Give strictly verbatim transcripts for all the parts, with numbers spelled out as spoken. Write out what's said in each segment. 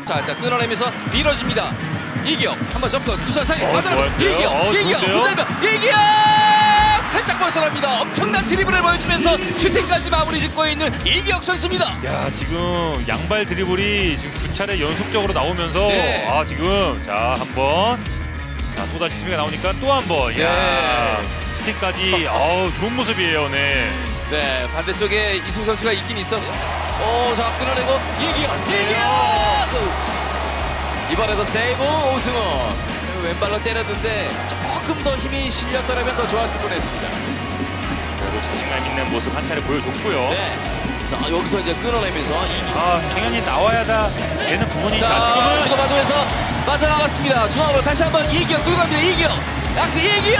자, 일단 끊어내면서 밀어줍니다. 이기혁 한번 접근 두선 사이 어, 맞아요. 이기혁, 어, 이기혁 좋은데요? 흔들면 이기혁 살짝 벗어납니다. 엄청난 드리블을 보여주면서 슈팅까지 마무리 짓고 있는 이기혁 선수입니다. 야, 지금 양발 드리블이 지금 두 차례 연속적으로 나오면서 네. 아 지금 자 한번 자 또다시 수비가 나오니까 또 한 번. 야 네. 슈팅까지 아우 좋은 모습이에요, 네. 네, 반대쪽에 이승우 선수가 있긴 있었어. 오, 자 끊어내고 이기혁, 이기혁. 이번에도 세이브 오승호. 왼발로 때렸는데 조금 더 힘이 실렸더라면 더 좋았을 뻔했습니다. 그래도 자신감 있는 모습 한 차례 보여줬고요. 네. 자, 여기서 이제 끊어내면서 이기혁. 아 당연히 나와야 되는 부분이 자, 자, 지금은 주고받으면서 빠져나갔습니다. 중앙으로 다시 한번 이기혁 끌고 갑니다. 이기혁. 약간 이기혁!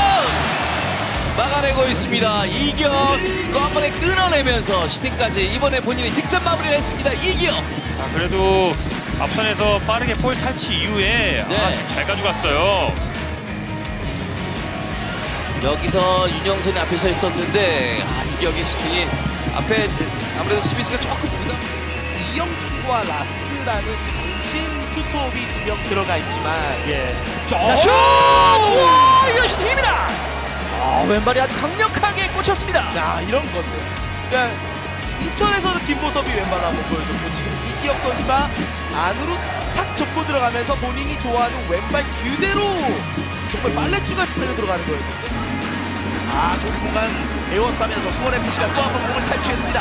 막아내고 있습니다. 이기혁 또 한 번에 끊어내면서 슈팅까지 이번에 본인이 직접 마무리를 했습니다. 이기혁. 아, 그래도 앞선에서 빠르게 볼 탈취 이후에 네. 아, 지금 잘 가져갔어요. 여기서 윤영선이 앞에 서 있었는데 아, 이기혁의 슈팅이 앞에 아무래도 수비수가 조금 부담. 이영준과 라스라는 장신 투톱이 두 명 들어가 있지만 예. 자, 슛! 우와, 이거 슈팅입니다. 아, 왼발이 아주 강력하게 꽂혔습니다. 야, 이런 건데. 그러니까 이천에서는 김보섭이 왼발로 한번 보여줬고 지금 이기혁 선수가 안으로 탁 접고 들어가면서 본인이 좋아하는 왼발 그대로 정말 빨래줄같이 달려 들어가는 거였는데 아, 좋은 공간 에워싸면서 수원 에프씨가 또 한 번 공을 탈취했습니다.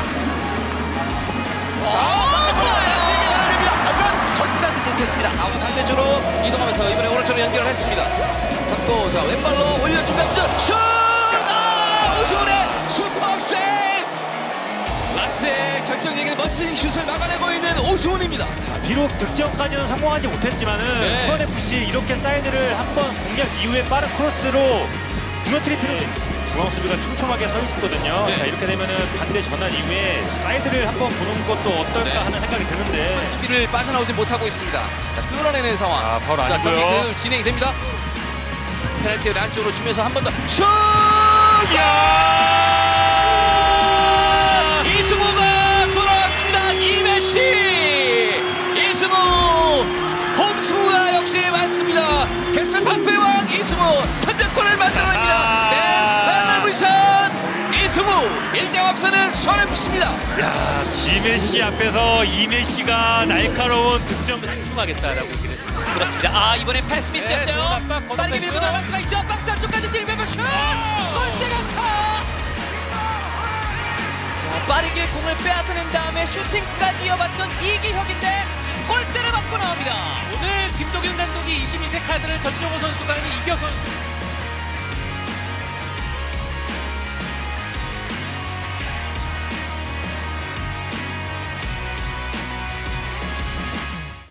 하지만 절대하지 못했습니다. 아, 상대쪽으로 이동하면서 이번에 오른쪽으로 연결을 했습니다. 잡고 자 왼발로 올려줍니다. 슛! 아, 오승훈의 슈퍼 세이브! 라스의 결정적인 멋진 슛을 막아내고 있는 오승훈입니다. 비록 득점까지는 성공하지 못했지만은 네. 수원에프씨 이렇게 사이드를 한번 공략 이후에 빠른 크로스로 무너뜨릴 필요는 중앙 수비가 촘촘하게 서 있었거든요. 네. 자, 이렇게 되면은 반대 전환 이후에 사이드를 한번 보는 것도 어떨까 네. 하는 생각이 드는데 수비를 빠져나오지 못하고 있습니다. 자, 끌어내는 상황. 아, 파울 자, 아니고요. 경기 그대로 진행이 됩니다. 페널티를 안쪽으로 주면서 한 번 더 슛! 야! 이승우가 돌아왔습니다. 이메시! 이승우! 홈승우가 역시 많습니다. 결승 박배왕 이승우 선제골을 만들어냅니다. 네, 셀레브레이션 이승우 일 대 영 앞서는 수원에프씨입니다. 야, 지메시 앞에서 이메시가 날카로운 득점. 집중하겠다라고 얘기를 했습니다. 그렇습니다. 아, 이번에 패스 미스였어요. 빠르게 밀고 들어갈 수가 있죠. 박스 안쪽까지 찔리면 슛! 골대가 차! 자, 빠르게 공을 빼앗아낸 다음에 슈팅까지 이어봤던 이기혁인데 골대를 맞고 나옵니다. 오늘 김도균 감독이 이십이 세 카드를 전종호 선수가